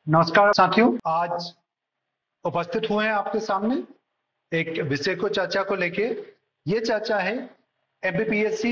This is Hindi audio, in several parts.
नमस्कार साथियों, आज उपस्थित हुए हैं आपके सामने एक विषय को चर्चा को लेके। ये चर्चा है एमपीपीएससी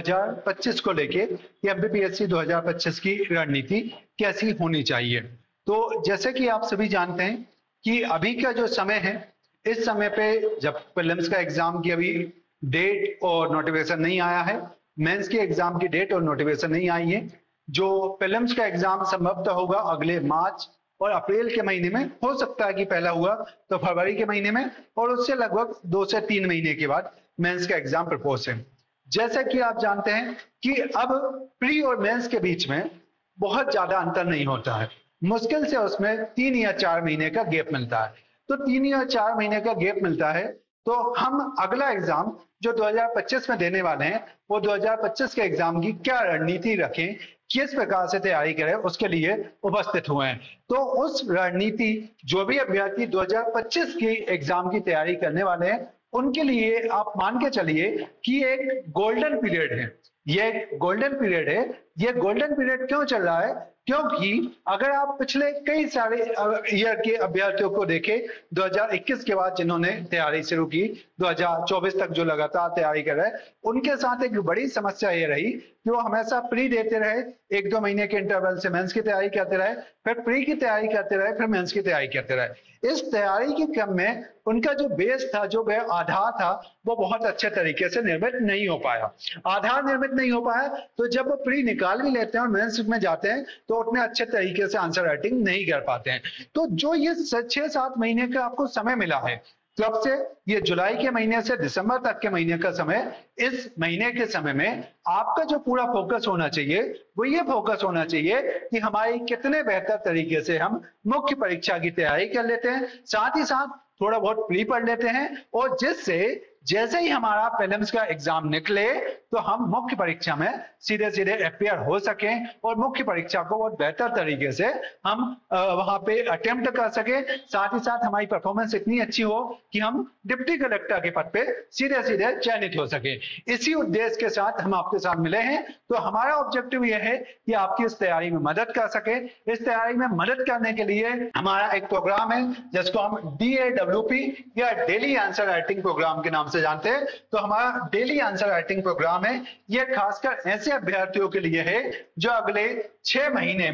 2025 को लेके। ये एमपीपीएससी 2025 की रणनीति कैसी होनी चाहिए। तो जैसे कि आप सभी जानते हैं कि अभी का जो समय है, इस समय पे जब प्रीलिम्स का एग्जाम की अभी डेट और नोटिफिकेशन नहीं आया है, मेंस के एग्जाम की डेट और नोटिफिकेशन नहीं आई है। जो प्रीलिम्स का एग्जाम संभवतः होगा अगले मार्च और अप्रैल के महीने में, हो सकता है कि पहला हुआ तो फरवरी के महीने में, और उससे लगभग 2 से 3 महीने के बाद मेंस का एग्जाम प्रपोज है। जैसा कि आप जानते हैं कि अब प्री और मेंस के बीच में बहुत ज्यादा अंतर नहीं होता है, मुश्किल से उसमें 3 या 4 महीने का गैप मिलता है। तो 3 या 4 महीने का गैप मिलता है, तो हम अगला एग्जाम जो 2025 में देने वाले हैं, वो 2025 के एग्जाम की क्या रणनीति रखें, किस प्रकार से तैयारी करें, उसके लिए उपस्थित हुए हैं। तो उस रणनीति जो भी अभ्यर्थी 2025 की एग्जाम की तैयारी करने वाले हैं, उनके लिए आप मान के चलिए कि एक गोल्डन पीरियड है। ये गोल्डन पीरियड है। ये गोल्डन पीरियड क्यों चल रहा है? क्योंकि अगर आप पिछले कई सारे ईयर के अभ्यर्थियों को देखें, 2021 के बाद जिन्होंने तैयारी शुरू की, 2024 तक जो लगातार तैयारी कर रहे हैं, उनके साथ एक बड़ी समस्या ये रही कि वो हमेशा प्री देते रहे, 1-2 महीने के इंटरवल से मेंस की तैयारी करते रहे, फिर प्री की तैयारी करते रहे, फिर मेंस की तैयारी करते रहे। इस तैयारी के क्रम में उनका जो बेस था, जो आधार था, वो बहुत अच्छे तरीके से निर्मित नहीं हो पाया। आधार निर्मित नहीं हो पाया, तो जब वो प्री निकाल भी लेते हैं और मेंस में जाते हैं, तो उतने अच्छे तरीके से आंसर राइटिंग नहीं कर पाते हैं। तो जो ये 6-7 महीने का आपको समय मिला है, तब से ये जुलाई के महीने से दिसंबर तक के महीने का समय, इस महीने के समय में आपका जो पूरा फोकस होना चाहिए, वो ये फोकस होना चाहिए कि हमारी कितने बेहतर तरीके से हम मुख्य परीक्षा की तैयारी कर लेते हैं, साथ ही साथ थोड़ा बहुत प्री पढ़ लेते हैं, और जिससे जैसे ही हमारा प्रीलिम्स का एग्जाम निकले, तो हम मुख्य परीक्षा में सीधे सीधे अपियर हो सकें और मुख्य परीक्षा को बहुत बेहतर तरीके से हम वहां पे अटेम्प्ट कर सके। साथ ही साथ हमारी परफॉर्मेंस इतनी अच्छी हो कि हम डिप्टी कलेक्टर के पद पे सीधे सीधे चयनित हो सके। इसी उद्देश्य के साथ हम आपके साथ मिले हैं। तो हमारा ऑब्जेक्टिव यह है कि आपकी इस तैयारी में मदद कर सके। इस तैयारी में मदद करने के लिए हमारा एक प्रोग्राम है, जिसको हम DAWP या डेली आंसर राइटिंग प्रोग्राम के नाम से जानते हैं। तो हमारा डेली आंसर राइटिंग प्रोग्राम है, यह खासकर ऐसे अभ्यर्थियों के लिए है जो अगले 6 महीने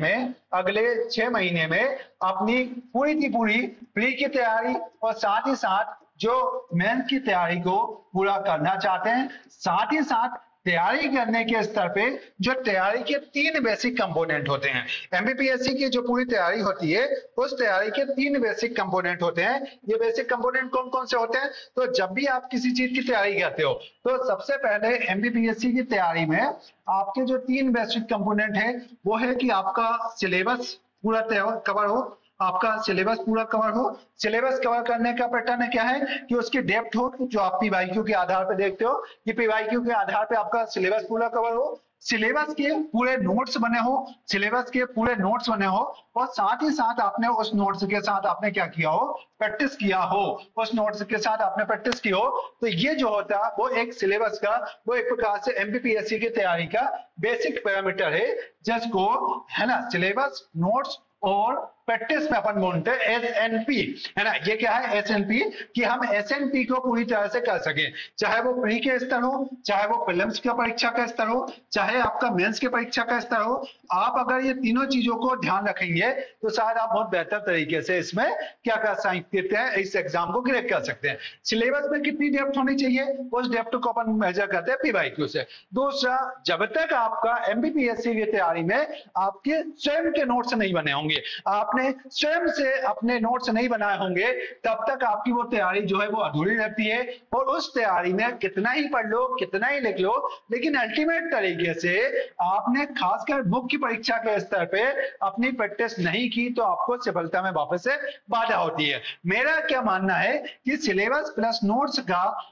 में अपनी पूरी की पूरी प्री की तैयारी और साथ ही साथ जो मेंस की तैयारी को पूरा करना चाहते हैं। साथ ही साथ तैयारी करने के स्तर पे जो तैयारी के 3 बेसिक कंपोनेंट होते हैं, एमपीपीएससी की जो पूरी तैयारी होती है, उस तैयारी के 3 बेसिक कंपोनेंट होते हैं। ये बेसिक कंपोनेंट कौन कौन से होते हैं? तो जब भी आप किसी चीज की तैयारी करते हो, तो सबसे पहले एमपीपीएससी की तैयारी में आपके जो 3 बेसिक कंपोनेंट है, वो है कि आपका सिलेबस पूरा कवर हो, आपका सिलेबस पूरा कवर हो। सिलेबस कवर करने का पैटर्न क्या है कि उसकी डेप्थ हो, जो आप पीवाईक्यू के आधार पर देखते हो कि पीवाईक्यू के आधार पे आपका सिलेबस पूरा कवर हो, सिलेबस के पूरे नोट्स बने हो, और साथ ही साथ आपने उस नोट्स के साथ आपने क्या किया हो, प्रैक्टिस किया हो, उस नोट्स के साथ आपने प्रैक्टिस की हो। तो ये जो होता है वो एक सिलेबस का, वो एक प्रकार से एमपीपीएससी की तैयारी का बेसिक पैरामीटर है, जिसको है ना सिलेबस, नोट्स और प्रैक्टिस में अपन बोलते हैं SNP, है ना। ये क्या है SNP? कि हम SNP को पूरी तरह से कर सके, चाहे वो प्री के स्तर हो, चाहे वो प्रीलिम्स की परीक्षा का स्तर हो, चाहे आपका मेंस की परीक्षा का स्तर हो। आप अगर ये तीनों चीजों को ध्यान रखेंगे, तो शायद आप बहुत बेहतर तरीके से इसमें क्या कर सकते हैं, इस एग्जाम को क्रैक कर सकते हैं। सिलेबस में कितनी डेप्थ होनी चाहिए, उस डेप्थ को अपन मेजर करते हैं पीवाईक्यू से। दूसरा, जब तक आपका एमपीपीएससी की तैयारी में आपके स्वयं के नोट्स नहीं बने होंगे, आपने स्वयं से अपने नोट्स नहीं बनाए होंगे, तब तक आपकी वो तैयारी जो है वो अधूरी रहती है। और उस तैयारी में कितना ही पढ़ लो, कितना ही लिख लो, लेकिन अल्टीमेट तरीके से आपने खासकर मुख्य परीक्षा के स्तर पे अपनी प्रैक्टिस नहीं की, तो आपको सफलता में वापस से बाधा होती है। मेरा क्या मानना है कि सिलेबस प्लस नोट्स का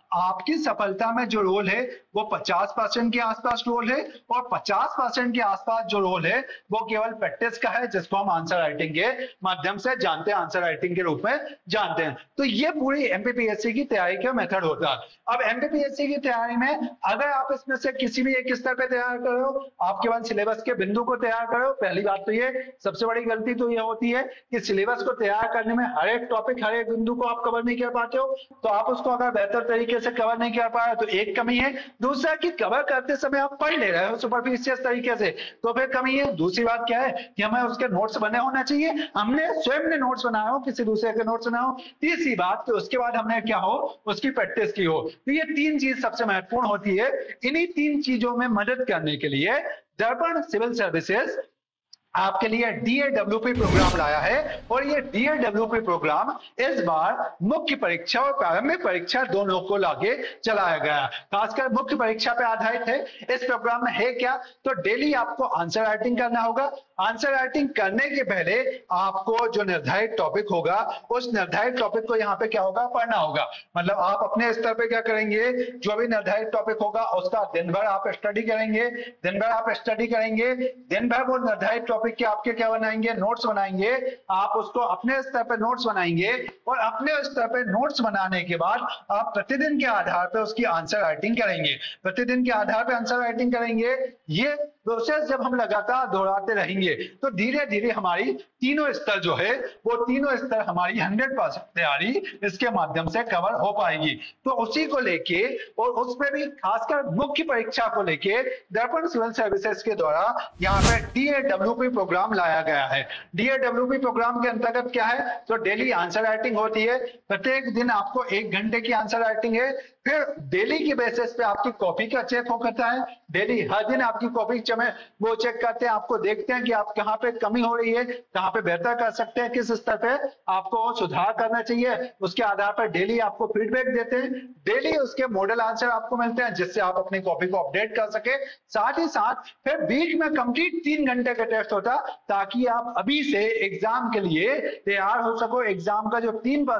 आपकी सफलता में जो रोल है वो 50% के आसपास रोल है, और 50% के आसपास जो रोल है वो केवल प्रैक्टिस का है, जिसको हम आंसर राइटिंग के माध्यम से जानते हैं, आंसर राइटिंग के रूप में जानते हैं। तो ये पूरी एमपीपीएससी की तैयारी का मेथड होता है। अब एमपीपीएससी की तैयारी में अगर आप इसमें से किसी भी एक स्तर पे तैयार कर रहे हो, आप केवल सिलेबस के बिंदु को तैयार कर रहे हो, पहली बात तो ये सबसे बड़ी गलती तो ये होती है कि सिलेबस को तैयार करने में हर एक टॉपिक, हर एक बिंदु को आप कवर नहीं कर पाते हो। तो आप उसको अगर बेहतर तरीके से कवर नहीं कर पा रहे तो एक कमी है। दूसरा कि कवर करते समय आप पढ़ ले रहे हो सुपरफिशियल तरीके से, तो फिर कमी है। दूसरी बात क्या है कि हमें उसके नोट्स बने होना चाहिए, हमने स्वयं ने नोट्स बनाया हो, किसी दूसरे के नोट्स बनाए हो। तीसरी बात कि उसके बाद हमने क्या हो, उसकी प्रैक्टिस की हो। तो ये तीन चीज सबसे महत्वपूर्ण होती है। इन्हीं तीन चीजों में मदद करने के लिए दर्पण सिविल सर्विसेज आपके लिए डीएडब्ल्यूपी प्रोग्राम लाया है। और ये डीएडब्ल्यूपी प्रोग्राम इस बार मुख्य परीक्षा और प्रारंभिक परीक्षा दोनों को लाके चलाया गया। खासकर मुख्य परीक्षा पे आधारित है। इस प्रोग्राम में है क्या, तो डेली आपको आंसर राइटिंग करना होगा। आंसर राइटिंग करने के पहले आपको जो निर्धारित टॉपिक होगा, उस निर्धारित टॉपिक को यहाँ पे क्या होगा, पढ़ना होगा। मतलब आप अपने स्तर पे क्या करेंगे, जो भी निर्धारित टॉपिक होगा उसका दिन भर आप स्टडी करेंगे, दिन भर आप स्टडी करेंगे, दिन भर वो निर्धारित टॉपिक के आपके क्या बनाएंगे, नोट्स बनाएंगे। आप उसको अपने स्तर पे नोट्स बनाएंगे, और अपने स्तर पे नोट्स बनाने के बाद आप प्रतिदिन के आधार पे उसकी आंसर राइटिंग करेंगे। प्रतिदिन के आधार पे आंसर राइटिंग करेंगे। ये प्रोसेस जब हम लगातार दोहराते रहेंगे तो धीरे धीरे हमारी तीनों स्तर जो है, वो तीनों स्तर हमारी 100% तैयारी इसके माध्यम से कवर हो पाएगी। तो उसी को लेके, और उसमें भी खासकर मुख्य परीक्षा को लेके दर्पण सिविल सर्विसेज के द्वारा यहाँ पे डीएडब्ल्यूपी प्रोग्राम लाया गया है। डीएडब्ल्यूपी प्रोग्राम के अंतर्गत क्या है, तो डेली आंसर राइटिंग होती है। प्रत्येक दिन आपको 1 घंटे की आंसर राइटिंग है। फिर डेली के बेसिस पे आपकी कॉपी का चेक हो करता है। डेली हर दिन आपकी कॉपी में वो चेक करते हैं, आपको देखते हैं कि आप कहाँ पे कमी हो रही है, कहाँ पे बेहतर कर सकते हैं, किस स्तर पे आपको सुधार करना चाहिए। उसके आधार पर डेली आपको फीडबैक देते हैं। डेली उसके मॉडल आंसर आपको मिलते हैं, जिससे आप अपनी कॉपी को अपडेट कर सके। साथ ही साथ फिर वीक में कंप्लीट 3 घंटे का टेस्ट होता, ताकि आप अभी से एग्जाम के लिए तैयार हो सको। एग्जाम का जो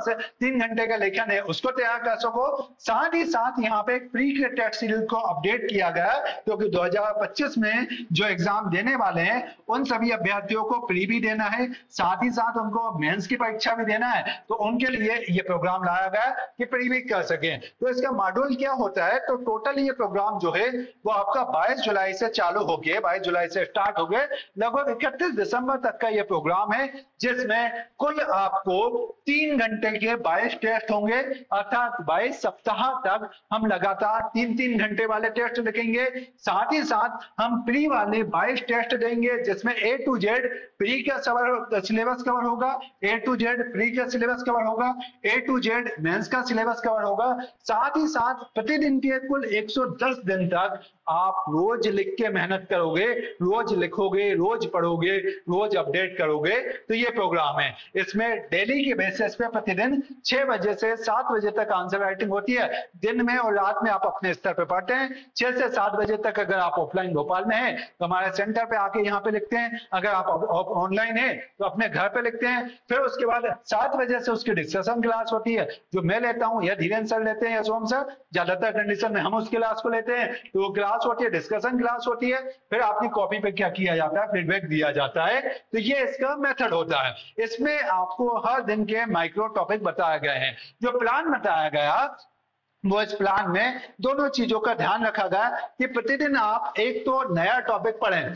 3 घंटे का लेखन है उसको तैयार कर सको। साथ ही साथ यहाँ पे एक प्री के टेस्ट सीरीज को अपडेट किया गया, क्योंकि 2025 में जो एग्जाम देने वाले हैं उन सभी अभ्यर्थियों को प्री भी देना है, साथ ही साथ उनको मेंस की परीक्षा भी देना है। तो उनके लिए ये प्रोग्राम लाया गया कि प्री भी कर सके। तो इसका मॉड्यूल क्या होता है, तो टोटल ये प्रोग्राम जो है वो आपका 22 जुलाई से चालू हो गया, 22 जुलाई से स्टार्ट हो गए, लगभग 31 दिसंबर तक का ये प्रोग्राम है, जिसमें कुल आपको 3 घंटे के 22 टेस्ट होंगे। अर्थात 22 सप्ताह तक हम लगातार 3-3 घंटे वाले टेस्ट लिखेंगे। साथ ही साथ हम प्री वाले 22 टेस्ट देंगे, जिसमें A to Z प्री का सिलेबस कवर होगा, A to Z प्री का सिलेबस कवर होगा, A to Z मेंस का सिलेबस कवर होगा। साथ ही साथ प्रतिदिन के कुल 110 दिन तक आप रोज लिख के मेहनत करोगे, रोज लिखोगे, रोज पढ़ोगे, रोज अपडेट करोगे। तो ये प्रोग्राम है। इसमें डेली के बेसिस पे प्रतिदिन 6 बजे से 7 बजे तक आंसर राइटिंग होती है। दिन में और रात में आप अपने स्तर पे पढ़ते हैं। 6 से 7 बजे तक अगर आप ऑफलाइन भोपाल में हैं तो हमारे सेंटर पे आके यहाँ पे लिखते हैं। अगर आप ऑनलाइन है तो अपने घर पे लिखते हैं। फिर उसके बाद 7 बजे से उसकी डिस्कशन क्लास होती है, जो मैं लेता हूँ, या धीरेन्द्र सर लेते हैं, या सोम सर, ज्यादातर कंडीशन में हम उस क्लास को लेते हैं। तो वो क्लास होती है, डिस्कशन क्लास होती है। फिर आपकी कॉपी पे क्या किया जाता है, फीडबैक दिया जाता है। तो ये इसका मेथड होता है। इसमें आपको हर दिन के माइक्रो टॉपिक बताए गए हैं। जो प्लान बताया गया वो इस प्लान में दोनों चीजों का ध्यान रखा गया कि प्रतिदिन आप एक तो नया टॉपिक पढ़ें,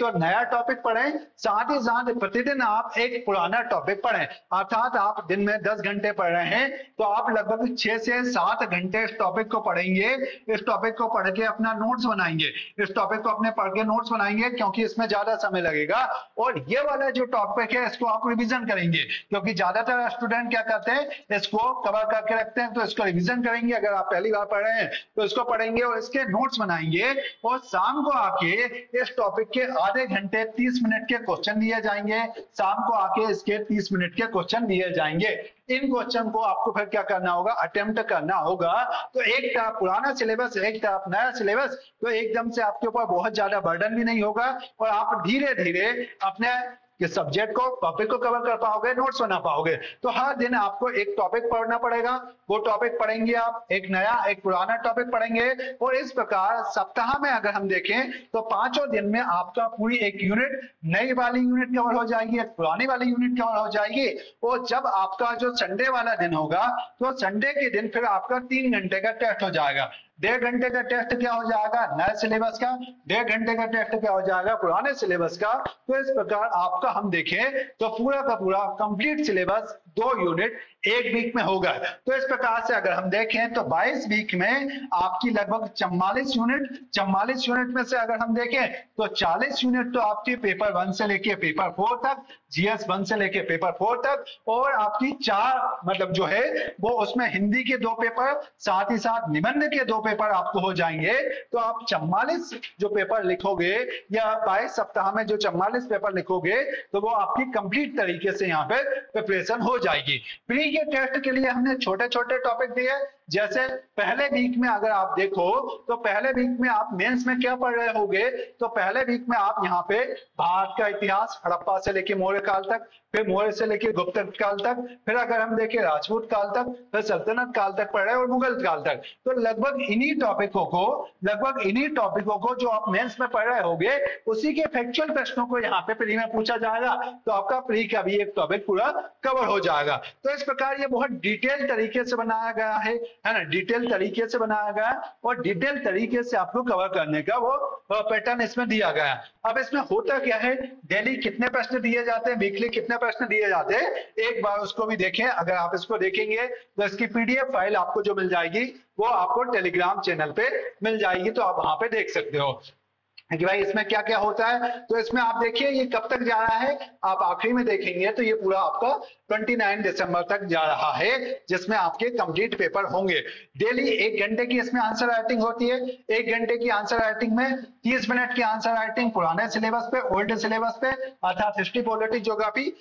साथ ही साथ प्रतिदिन आप एक पुराना टॉपिक पढ़ें। अर्थात आप दिन में 10 घंटे पढ़ रहे हैं तो आप लगभग 6 से 7 घंटे इस टॉपिक को पढ़ेंगे। इस टॉपिक को पढ़ के अपना नोट्स बनाएंगे, इस टॉपिक को अपने पढ़ के नोट्स बनाएंगे, क्योंकि इसमें ज्यादा समय लगेगा। और ये वाला जो टॉपिक है इसको आप रिविजन करेंगे, क्योंकि ज्यादातर स्टूडेंट क्या करते हैं, इसको कवर करके रखते हैं। तो इसको रिविजन करेंगे। अगर आप पहली बार पढ़ रहे हैं तो इसको पढ़ेंगे और इसके नोट्स बनाएंगे। और शाम को आके इस टॉपिक के आधे घंटे 30 मिनट के क्वेश्चन दिए जाएंगे। शाम को आके इसके 30 मिनट के क्वेश्चन दिए जाएंगे। इन क्वेश्चन को आपको फिर क्या करना होगा, अटेम्प्ट करना होगा। तो एक तरफ पुराना सिलेबस, एक तरफ नया सिलेबस, तो एकदम से आपके ऊपर बहुत ज्यादा बर्डन भी नहीं होगा और आप धीरे धीरे अपने कि सब्जेक्ट को, टॉपिक को कवर कर पाओगे, नोट्स बना पाओगे। तो हर दिन आपको एक टॉपिक पढ़ना पड़ेगा, वो टॉपिक पढ़ेंगे आप, एक नया एक पुराना टॉपिक पढ़ेंगे, और इस प्रकार सप्ताह में अगर हम देखें तो 5 दिन में आपका पूरी एक यूनिट, नई वाली यूनिट कवर हो जाएगी, एक पुरानी वाली यूनिट कवर हो जाएगी। और जब आपका जो संडे वाला दिन होगा तो संडे के दिन फिर आपका 3 घंटे का टेस्ट हो जाएगा। 1.5 घंटे का टेस्ट क्या हो जाएगा नए सिलेबस का, 1.5 घंटे का टेस्ट क्या हो जाएगा पुराने सिलेबस का। तो इस प्रकार आपका हम देखें तो पूरा का पूरा कंप्लीट सिलेबस 2 यूनिट 1 वीक में होगा। तो इस प्रकार से अगर हम देखें तो 22 वीक में आपकी लगभग 44 यूनिट में से अगर हम देखें तो 40 यूनिट तो आपकी पेपर 1 से लेके पेपर 4 तक, जीएस 1 से लेके पेपर 4 तक, और आपकी 4 मतलब जो है वो उसमें हिंदी के 2 पेपर, साथ ही साथ निबंध के 2 पेपर आपको हो जाएंगे। तो आप 44 जो पेपर लिखोगे या 22 सप्ताह में जो 44 पेपर लिखोगे तो वो आपकी कंप्लीट तरीके से यहाँ पे प्रिपरेशन हो जाएगी। प्री के टेस्ट के लिए हमने छोटे छोटे टॉपिक दिए, जैसे पहले वीक में अगर आप देखो तो पहले वीक में आप मेंस में क्या पढ़ रहे होगे, तो पहले वीक में आप यहाँ पे भारत का इतिहास हड़प्पा से लेके मौर्य काल तक, फिर मौर्य से लेके गुप्त काल तक, फिर अगर हम देखें राजपूत काल तक, फिर सल्तनत काल तक पढ़ रहे और मुगल काल तक। तो लगभग इन्हीं टॉपिकों को जो आप मेंस में पढ़ रहे होगे उसी के फैक्चुअल प्रश्नों को यहाँ पे प्री में पूछा जाएगा, तो आपका प्री का भी एक टॉपिक पूरा कवर हो जाएगा। तो इस प्रकार ये बहुत डिटेल तरीके से बनाया गया है ना, डिटेल तरीके से बनाया गया और डिटेल तरीके से आपको कवर करने का वो पैटर्न इसमें दिया गया है। अब इसमें होता क्या है, डेली कितने प्रश्न दिए जाते हैं, वीकली कितने प्रश्न दिए जाते हैं, एक बार उसको भी देखें। अगर आप इसको देखेंगे तो इसकी पीडीएफ फाइल आपको जो मिल जाएगी वो आपको टेलीग्राम चैनल पे मिल जाएगी, तो आप वहां पे देख सकते हो कि भाई इसमें क्या क्या होता है। तो इसमें आप देखिए ये कब तक जा रहा है, आप आखिरी में देखेंगे तो ये पूरा आपका 29 दिसंबर तक जा रहा है, जिसमें आपके कंप्लीट पेपर होंगे। डेली 1 घंटे की इसमें आंसर राइटिंग होती है। 1 घंटे की आंसर राइटिंग में 30 मिनट की आंसर राइटिंग पुराने सिलेबस पे, ओल्ड सिलेबस पे, अर्थात हिस्ट्री, पॉलिटिक्स, ज्योग्राफी।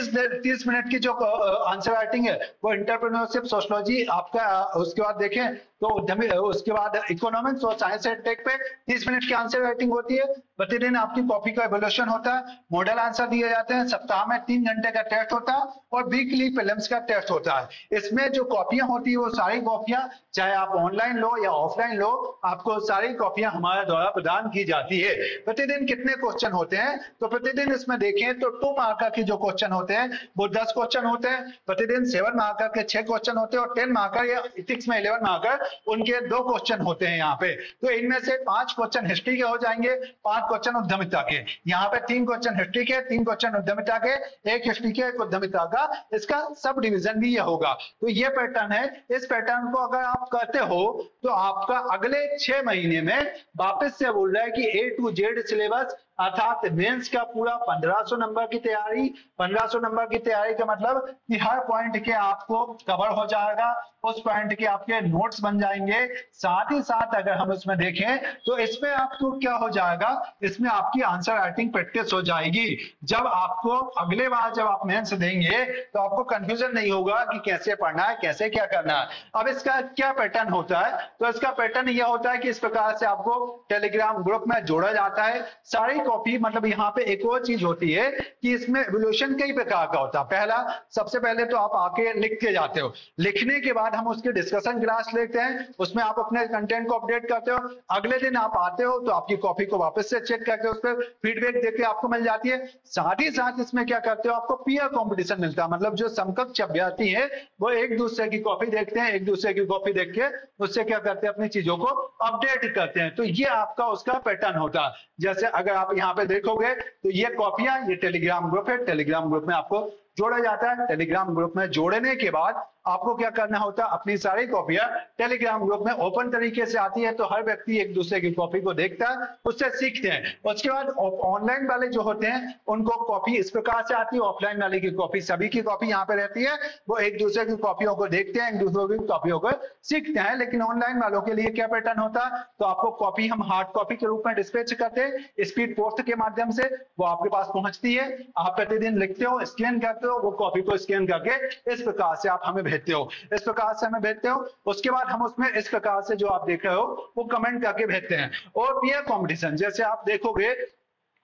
30 मिनट की जो आंसर राइटिंग है वो एंटरप्रेन्योरशिप, सोशियोलॉजी आपका, उसके बाद देखें तो उसके बाद इकोनॉमिक्स और साइंस एंड टेक पे 30 मिनट की आंसर राइटिंग होती है। प्रतिदिन आपकी कॉपी का इवोल्यूशन होता है, मॉडल आंसर दिए जाते हैं, सप्ताह में 3 घंटे का टेस्ट होता है और वीकली प्रीलिम्स का टेस्ट होता है। इसमें जो कॉपियां होती है वो सारी कॉपियां चाहे आप ऑनलाइन लो या ऑफलाइन लो, आपको सारी कॉपियां हमारे द्वारा प्रदान की जाती है। प्रतिदिन कितने क्वेश्चन होते हैं, तो प्रतिदिन इसमें देखें तो 2 मार्कर के जो क्वेश्चन होते हैं वो 10 क्वेश्चन होते हैं। प्रतिदिन 7 मार्कर के 6 क्वेश्चन होते हैं और 10 मार्कर या इथिक्स में 11 मार्कर उनके 2 क्वेश्चन होते हैं यहाँ पे। तो इनमें से 5 क्वेश्चन हिस्ट्री के हो जाएंगे, 5 क्वेश्चन उद्यमिता के। यहाँ पे 3 क्वेश्चन हिस्ट्री के, 3 क्वेश्चन उद्यमिता के, 1 हिस्ट्री के, 1 उद्यमिता का। इसका सब डिवीजन भी ये होगा। तो ये पैटर्न है। इस पैटर्न को अगर आप करते हो तो आपका अगले 6 महीने में वापस से बोल रहा है कि A to Z सिलेबस, अर्थात मेंस का पूरा 1500 नंबर की तैयारी। 1500 नंबर की तैयारी का मतलब कि हर पॉइंट के आपको कवर हो जाएगा, उस पॉइंट के आपके नोट्स बन जाएंगे। साथ ही साथ अगर हम इसमें देखें तो इसमें आपको क्या हो जाएगा, इसमें आपकी आंसर राइटिंग प्रैक्टिस हो जाएगी। जब आपको अगले बार जब आप मेंस देंगे तो आपको कंफ्यूजन नहीं होगा कि कैसे पढ़ना है, कैसे क्या करना है। अब इसका क्या पैटर्न होता है, तो इसका पैटर्न यह होता है कि इस प्रकार से आपको टेलीग्राम ग्रुप में जोड़ा जाता है। सारी कॉपी, मतलब यहाँ पे एक और चीज होती है कि इसमें एवोल्यूशन कई प्रकार का होता है। पहला, सबसे पहले तो आप आके लिख के जाते हो, लिखने के बाद हम उसके डिस्कशन क्लास लेते हैं, उसमें आप अपने कंटेंट को अपडेट करते हो। अगले दिन आप आते हो तो आपकी कॉपी को वापस से चेक करके उस पर फीडबैक देके आपको मिल जाती है। साथ ही साथ इसमें क्या करते हो, आपको पीयर कॉम्पिटिशन मिलता है, मतलब जो समकक्ष अभ्यर्थी है वो एक दूसरे की कॉपी देखते हैं, एक दूसरे की कॉपी देख के उससे क्या करते हैं, अपनी चीजों को अपडेट करते हैं। तो ये आपका उसका पैटर्न होता है। जैसे अगर आप यहाँ पे देखोगे तो ये कॉपियां, ये टेलीग्राम ग्रुप है, टेलीग्राम ग्रुप में आपको जोड़ा जाता है। टेलीग्राम ग्रुप में जोड़ने के बाद आपको क्या करना होता है, अपनी सारी कॉपियां टेलीग्राम ग्रुप में ओपन तरीके से आती है, तो हर व्यक्ति एक दूसरे की कॉपी को देखता है, उससे सीखते हैं। उसके बाद ऑनलाइन वाले जो होते हैं उनको कॉपी इस प्रकार से आती है, ऑफलाइन वाले की कॉपी, सभी की कॉपी यहाँ पे रहती है, वो एक दूसरे की कॉपियों को देखते हैं, एक दूसरे की कॉपियों को सीखते हैं। लेकिन ऑनलाइन वालों के लिए क्या पैटर्न होता है, तो आपको कॉपी हम हार्ड कॉपी के रूप में डिस्पैच करते हैं, स्पीड पोस्ट के माध्यम से वो आपके पास पहुंचती है। आप प्रतिदिन लिखते हो, स्कैन करते हो, वो कॉपी को स्कैन करके इस प्रकार से आप हमें भेजते हो, इस प्रकार से हमें भेजते हो। उसके बाद हम उसमें इस प्रकार से जो आप देख रहे हो वो कमेंट करके भेजते हैं। और पीयर कंपटीशन, जैसे आप देखोगे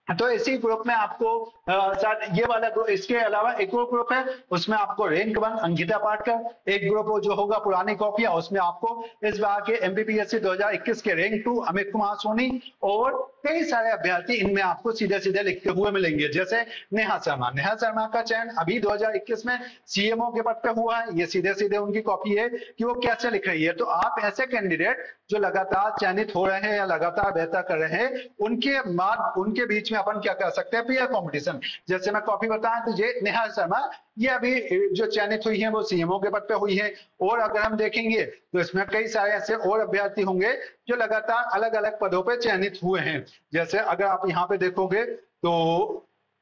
तो इसी ग्रुप में आपको सर ये वाला ग्रुप, इसके अलावा एक और ग्रुप है, उसमें आपको रैंक 1 अंकिता पाटकर, एक ग्रुप जो होगा पुरानी कॉपियां, उसमें आपको इस बार के एमपीपीएससी 2021 के रैंक 2 अमित कुमार सोनी और कई सारे अभ्यर्थी इनमें आपको सीधे सीधे लिखते हुए मिलेंगे। जैसे नेहा शर्मा, नेहा शर्मा का चयन अभी 2021 में सीएमओ के पद पे हुआ है। ये सीधे सीधे उनकी कॉपी है कि वो कैसे लिख रही है। तो आप ऐसे कैंडिडेट जो लगातार चयनित हो रहे हैं या लगातार बेहतर कर रहे हैं, उनके बीच में अपन क्या कर सकते हैं, पीयर कंपटीशन। जैसे मैं कॉपी बताएं तो ये नेहा शर्मा, ये अभी जो चयनित हुई है वो सीएमओ के पद पे हुई है। और अगर हम देखेंगे तो इसमें कई सारे ऐसे और अभ्यर्थी होंगे जो लगातार अलग अलग पदों पे चयनित हुए हैं। जैसे अगर आप यहाँ पे देखोगे तो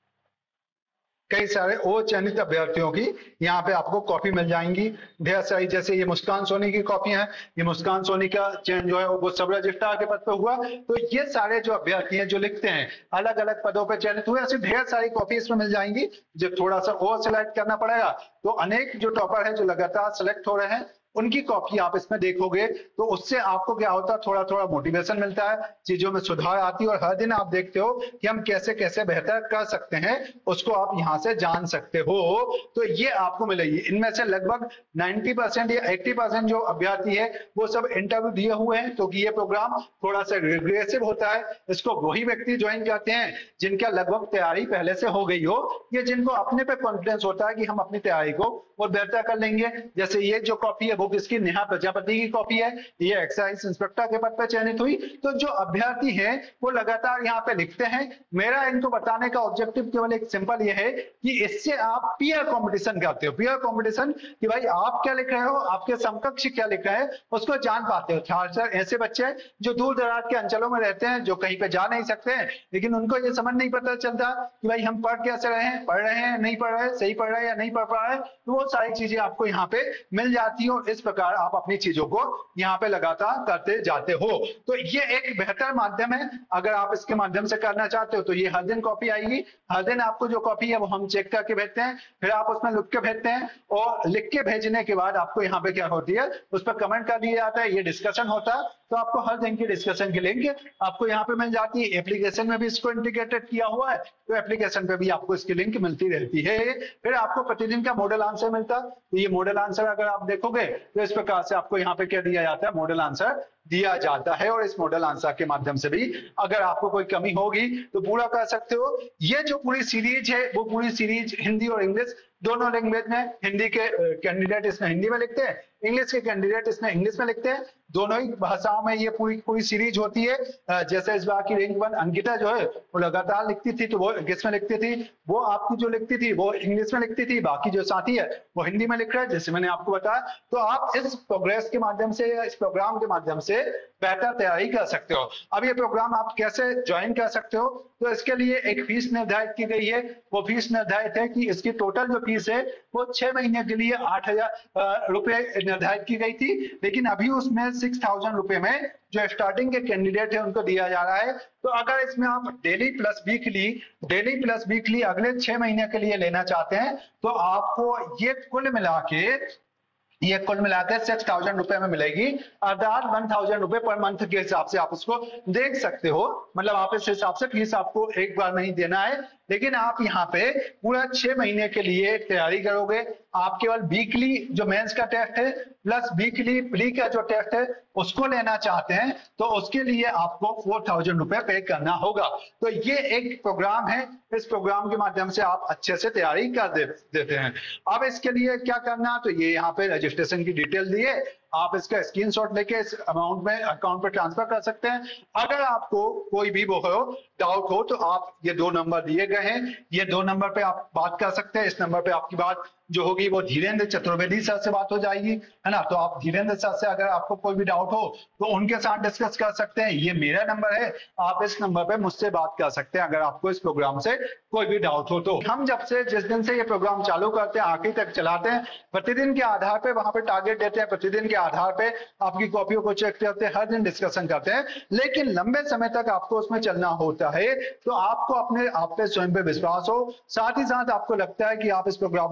कई सारे और चयनित अभ्यर्थियों की यहाँ पे आपको कॉपी मिल जाएंगी ढेर सारी। जैसे ये मुस्कान सोनी की कॉपी है, ये मुस्कान सोनी का चयन जो है वो सब रजिस्ट्रार के पद पे हुआ। तो ये सारे जो अभ्यर्थी हैं जो लिखते हैं अलग अलग पदों पे चयनित हुए, ऐसी ढेर सारी कॉपी इसमें मिल जाएंगी। जो थोड़ा सा और सिलेक्ट करना पड़ेगा तो अनेक जो टॉपर है जो लगातार सिलेक्ट हो रहे हैं उनकी कॉपी आप इसमें देखोगे तो उससे आपको क्या होता है, थोड़ा थोड़ा मोटिवेशन मिलता है, चीजों में सुधार आती है और हर दिन आप देखते हो कि हम कैसे कैसे बेहतर कर सकते हैं, उसको आप यहां से जान सकते हो। तो ये आपको मिलेगी। इनमें से लगभग 90% या 80% जो अभ्यर्थी है वो सब इंटरव्यू दिए हुए हैं, क्योंकि ये प्रोग्राम थोड़ा सा रिग्रेसिव होता है। इसको वही व्यक्ति ज्वाइन करते हैं जिनका लगभग तैयारी पहले से हो गई हो, या जिनको अपने पे कॉन्फिडेंस होता है कि हम अपनी तैयारी को और बेहतर कर लेंगे। जैसे ये जो कॉपी है वो किसकी, नेहा प्रजापति की कॉपी है। ये एक्साइज इंस्पेक्टर के पद पर चयनित हुई। तो जो अभ्यर्थी हैं वो लगातार यहाँ पे लिखते हैं। मेरा इनको बताने का ऑब्जेक्टिव केवल एक सिंपल ये है कि इससे आप पीयर कंपटीशन करते हो। पीयर कंपटीशन कि भाई आप क्या लिख रहे हो, आपके समकक्ष क्या लिख रहे हैं, उसको जान पाते हो। खासकर ऐसे बच्चे जो दूर दराज के अंचलों में रहते हैं, जो कहीं पे जा नहीं सकते हैं, लेकिन उनको ये समझ नहीं पता चलता कि भाई हम पढ़ कैसे रहे हैं, पढ़ रहे हैं नहीं पढ़ रहे, सही पढ़ रहे हैं या नहीं पढ़ पा रहे, तो वो सारी चीजें आपको यहाँ पे मिल जाती है। और इस प्रकार आप अपनी चीजों को यहाँ पे लगातार करते जाते हो। तो ये एक बेहतर माध्यम है। अगर आप इसके माध्यम से करना चाहते हो तो ये हर दिन कॉपी आएगी। हर दिन आपको जो कॉपी है वो हम चेक करके भेजते हैं, फिर आप उसमें लिख के भेजते हैं, और लिख के भेजने के बाद आपको यहाँ पे क्या होती है, उस पर कमेंट कर दिया जाता है, ये डिस्कशन होता है। तो आपको हर दिन की डिस्कशन की लिंक आपको यहाँ पे मिल जाती है। एप्लीकेशन में भी इसको इंटीग्रेटेड किया हुआ है, तो एप्लीकेशन पे भी आपको इसकी लिंक मिलती रहती है। फिर आपको प्रतिदिन का मॉडल आंसर मिलता है। तो ये मॉडल आंसर अगर आप देखोगे तो इस प्रकार से आपको यहाँ पे क्या दिया जाता है, मॉडल आंसर दिया जाता है। और इस मॉडल आंसर के माध्यम से भी अगर आपको कोई कमी होगी तो पूरा कर सकते हो। ये जो पूरी सीरीज है वो पूरी सीरीज हिंदी और इंग्लिश दोनों लैंग्वेज में, हिंदी के कैंडिडेट इसमें हिंदी में लिखते हैं, इंग्लिश के कैंडिडेट इसमें इंग्लिश में लिखते हैं। दोनों ही भाषाओं में ये पूरी सीरीज होती है। जैसे इस बार की रैंक 1 अंकिता जो है वो लगातार लिखती थी तो वो इंग्लिश में लिखती थी, वो आपकी जो लिखती थी वो इंग्लिश में लिखती थी, बाकी जो साथी है वो हिंदी में लिख रहा है, जैसे मैंने आपको बताया। तो आप इस प्रोग्रेस के माध्यम से या इस प्रोग्राम के माध्यम से बेहतर तैयारी कर सकते हो। अब ये प्रोग्राम आप कैसे ज्वाइन कर सकते हो, तो इसके लिए एक फीस निर्धारित की गई है। वो फीस निर्धारित है कि इसकी टोटल जो फीस है वो 6 महीने के लिए 8,000 रुपए निर्धारित की गई थी, लेकिन अभी उसमें 6,000 रुपए में जो स्टार्टिंग के कैंडिडेट है उनको दिया जा रहा है। तो अगर इसमें आप डेली प्लस वीकली अगले 6 महीने के लिए लेना चाहते हैं तो आपको ये कुल मिला के 6,000 रुपए में मिलेगी, अर्थात 1,000 रुपए पर मंथ के हिसाब से आप उसको देख सकते हो। मतलब आप इस हिसाब से फीस आपको एक बार नहीं देना है, लेकिन आप यहाँ पे पूरा 6 महीने के लिए तैयारी करोगे। आप केवल वीकली जो मेंस का टेस्ट है प्लस वीकली प्री का जो टेस्ट है उसको लेना चाहते हैं तो उसके लिए आपको 4,000 रुपए पे करना होगा। तो ये एक प्रोग्राम है, इस प्रोग्राम के माध्यम से आप अच्छे से तैयारी कर देते हैं। अब इसके लिए क्या करना, तो ये यहाँ पे रजिस्ट्रेशन की डिटेल दिए, आप इसका स्क्रीनशॉट लेके इस अमाउंट में अकाउंट पे ट्रांसफर कर सकते हैं। अगर आपको कोई भी डाउट हो तो आप ये 2 नंबर दिए गए हैं, ये 2 नंबर पे आप बात कर सकते हैं। इस नंबर पे आपकी बात जो होगी वो धीरेन्द्र चतुर्वेदी सर से बात हो जाएगी, है ना। तो आप धीरेन्द्र सर से अगर आपको कोई भी डाउट हो तो उनके साथ डिस्कस कर सकते हैं। ये मेरा नंबर है, आप इस नंबर पे मुझसे बात कर सकते हैं अगर आपको इस प्रोग्राम से कोई भी डाउट हो तो। हम जिस दिन से ये प्रोग्राम चालू करते हैं आखिर तक चलाते हैं, प्रतिदिन के आधार पे वहां पे टारगेट देते हैं, प्रतिदिन के आधार पे आपकी कॉपियों को चेक करते हैं, हर दिन डिस्कशन करते हैं। लेकिन लंबे समय तक आपको उसमें चलना होता है तो आपको अपने आप पे स्वयं पे विश्वास हो, साथ ही साथ आपको लगता है कि आप इस प्रोग्राम को बहुत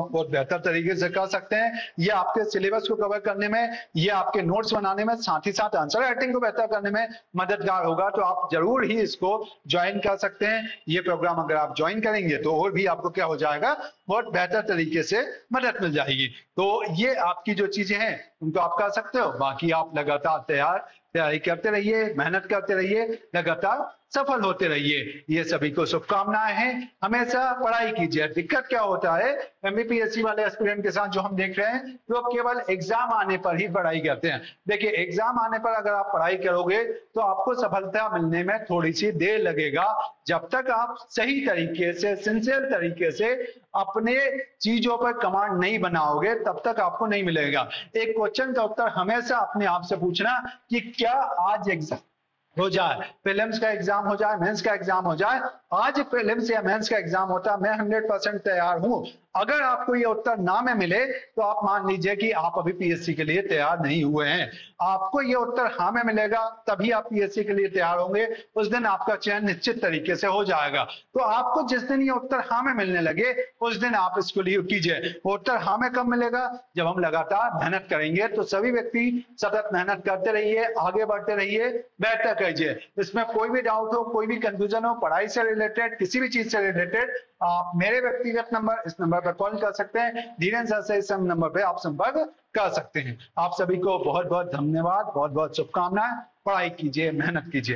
बेहतर तरीके से कर सकते हैं। ये आपके सिलेबस को कवर करने में, ये आपके नोट्स बनाने में, साथ ही साथ आंसर राइटिंग को बेहतर करने में मददगार होगा। तो आप जरूर ही इसको ज्वाइन कर सकते हैं। ये प्रोग्राम अगर आप ज्वाइन करेंगे तो और भी आपको क्या हो जाएगा, बहुत बेहतर तरीके से मदद मिल जाएगी। तो ये आपकी जो चीजें हैं उनको आप कर सकते हो। बाकी आप लगातार तैयारी करते रहिए, मेहनत करते रहिए, लगातार सफल होते रहिए। ये सभी को शुभकामनाएं हैं। हमेशा पढ़ाई कीजिए। दिक्कत क्या होता है एमबीपीएससी वाले एस्पिरेंट के साथ जो हम देख रहे हैं, वो केवल एग्जाम आने पर ही पढ़ाई करते हैं। देखिए, एग्जाम आने पर अगर आप पढ़ाई करोगे तो आपको सफलता मिलने में थोड़ी सी देर लगेगा। जब तक आप सही तरीके से, सिंसियर तरीके से अपने चीजों पर कमांड नहीं बनाओगे, तब तक आपको नहीं मिलेगा। एक क्वेश्चन का उत्तर हमेशा अपने आप से पूछना कि क्या आज एग्जाम हो जाए, प्रीलिम्स का एग्जाम हो जाए, मेंस का एग्जाम हो जाए, आज प्रीलिम्स या मेंस का एग्जाम होता, मैं 100% तैयार हूं। अगर आपको ये उत्तर ना में मिले तो आप मान लीजिए कि आप अभी पीएससी के लिए तैयार नहीं हुए हैं। आपको ये उत्तर हाँ में मिलेगा तभी आप पीएससी के लिए तैयार होंगे। उस दिन आपका चयन निश्चित तरीके से हो जाएगा। तो आपको जिस दिन ये उत्तर हाँ में मिलने लगे, उस दिन आप इसको लिए कीजिए। उत्तर हाँ में कब मिलेगा? जब हम लगातार मेहनत करेंगे। तो सभी व्यक्ति सतत मेहनत करते रहिए, आगे बढ़ते रहिए, बेहतर कीजिए। इसमें कोई भी डाउट हो, कोई भी कंफ्यूजन हो, पढ़ाई से रिलेटेड, किसी भी चीज से रिलेटेड, आप मेरे व्यक्तिगत नंबर, इस नंबर पर कॉल कर सकते हैं। धीरेन्द्र सर से इस नंबर पे आप संपर्क कर सकते हैं। आप सभी को बहुत बहुत धन्यवाद, बहुत बहुत शुभकामनाएं। पढ़ाई कीजिए, मेहनत कीजिए।